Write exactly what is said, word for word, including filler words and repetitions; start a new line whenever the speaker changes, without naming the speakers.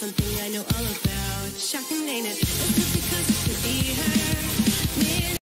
something I know all about. Shocking, ain't it? It's just because it could be her.